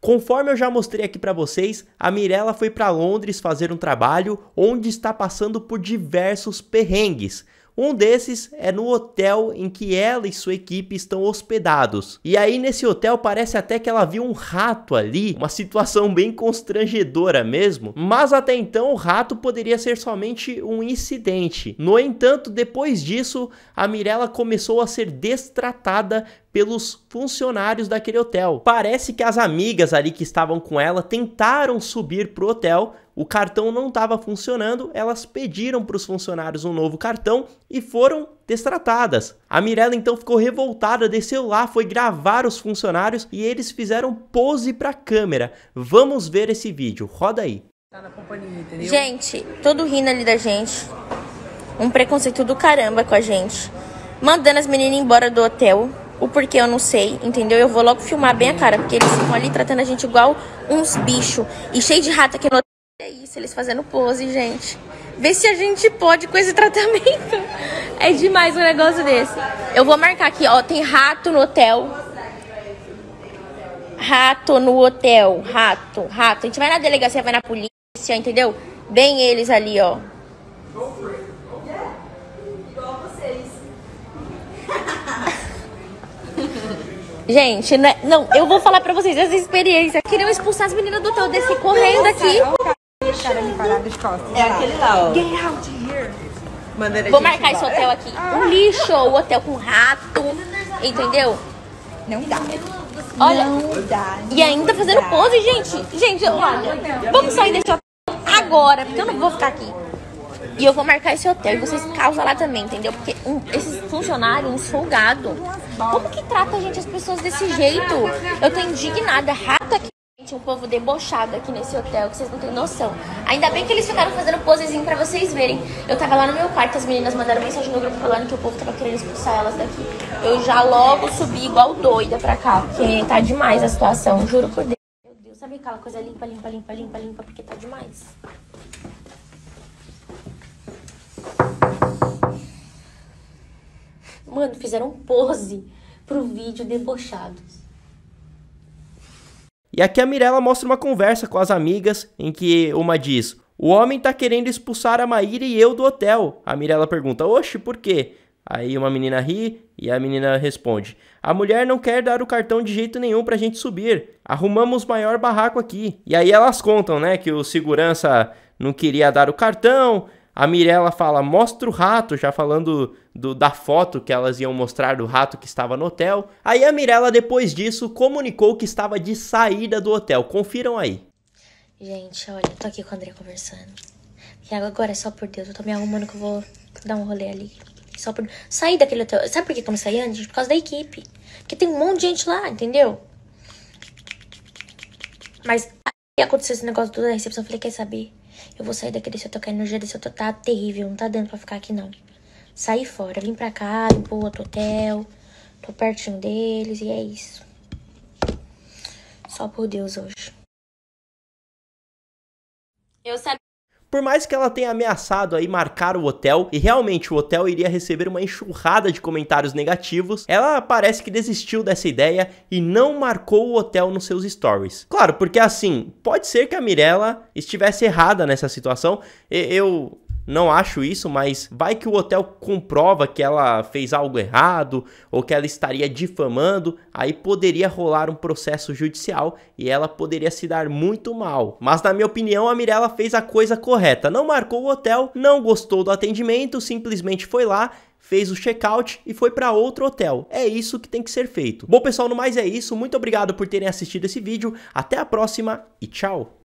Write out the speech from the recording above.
Conforme eu já mostrei aqui pra vocês, a Mirella foi pra Londres fazer um trabalho onde está passando por diversos perrengues. Um desses é no hotel em que ela e sua equipe estão hospedados. E aí nesse hotel parece até que ela viu um rato ali, uma situação bem constrangedora mesmo. Mas até então o rato poderia ser somente um incidente. No entanto, depois disso, a Mirella começou a ser destratada pelos funcionários daquele hotel. Parece que as amigas ali que estavam com ela tentaram subir pro hotel, o cartão não estava funcionando, elas pediram para os funcionários um novo cartão e foram destratadas. A Mirella então ficou revoltada, desceu lá, foi gravar os funcionários e eles fizeram pose para a câmera. Vamos ver esse vídeo, roda aí. Tá na companhia, entendeu? Gente, todo rindo ali da gente, um preconceito do caramba com a gente, mandando as meninas embora do hotel. O porquê eu não sei, entendeu? Eu vou logo filmar bem a cara, porque eles ficam ali tratando a gente igual uns bichos. E cheio de rato aqui no hotel. É isso, eles fazendo pose, gente. Vê se a gente pode com esse tratamento. É demais um negócio desse. Eu vou marcar aqui, ó, tem rato no hotel. Rato no hotel, rato. A gente vai na delegacia, vai na polícia, entendeu? Bem eles ali, ó. Gente, não, eu vou falar pra vocês essa experiência. Queriam expulsar as meninas do hotel, descer correndo aqui. É aquele lá, ó. Get out here. Vou marcar esse hotel aqui. Um lixo, o hotel com rato, entendeu? Não dá. Olha, Não dá. e ainda fazendo pose, gente. Gente, olha, vamos sair desse hotel agora, porque eu não vou ficar aqui. E eu vou marcar esse hotel e vocês causam lá também, entendeu? Porque esses funcionários, uns folgados, como que trata a gente, as pessoas desse jeito? Eu tô indignada, rato aqui. Gente, um povo debochado aqui nesse hotel, que vocês não têm noção. Ainda bem que eles ficaram fazendo posezinho pra vocês verem. Eu tava lá no meu quarto, as meninas mandaram mensagem no grupo falando que o povo tava querendo expulsar elas daqui. Eu já logo subi igual doida pra cá, porque tá demais a situação, juro por Deus. Meu Deus, sabe aquela coisa limpa, porque tá demais. Mano, fizeram pose pro vídeo debochados. E aqui a Mirella mostra uma conversa com as amigas em que uma diz: o homem tá querendo expulsar a Maíra e eu do hotel. A Mirella pergunta: oxe, por quê? Aí uma menina ri e a menina responde: a mulher não quer dar o cartão de jeito nenhum pra gente subir. Arrumamos maior barraco aqui. E aí elas contam, né, que o segurança não queria dar o cartão. A Mirella fala: mostra o rato, já falando da foto que elas iam mostrar do rato que estava no hotel. Aí a Mirella, depois disso, comunicou que estava de saída do hotel. Confiram aí. Gente, olha, eu tô aqui com o André conversando. E agora é só por Deus, eu tô me arrumando que eu vou dar um rolê ali. Só por... Sair daquele hotel. Sabe por que eu não saí antes? Por causa da equipe. Porque tem um monte de gente lá, entendeu? Mas aí aconteceu esse negócio da recepção, eu falei: quer saber? Eu vou sair daqui desse hotel, que a energia desse hotel tá terrível, não tá dando pra ficar aqui não. Saí fora, vim pra cá, vim pro outro hotel, tô pertinho deles e é isso. Só por Deus hoje. Eu sabia. Por mais que ela tenha ameaçado aí marcar o hotel, e realmente o hotel iria receber uma enxurrada de comentários negativos, ela parece que desistiu dessa ideia e não marcou o hotel nos seus stories. Claro, porque assim, pode ser que a Mirella estivesse errada nessa situação, eu não acho isso, mas vai que o hotel comprova que ela fez algo errado ou que ela estaria difamando, aí poderia rolar um processo judicial e ela poderia se dar muito mal. Mas na minha opinião, a Mirella fez a coisa correta, não marcou o hotel, não gostou do atendimento, simplesmente foi lá, fez o check-out e foi para outro hotel. É isso que tem que ser feito. Bom pessoal, no mais é isso, muito obrigado por terem assistido esse vídeo, até a próxima e tchau!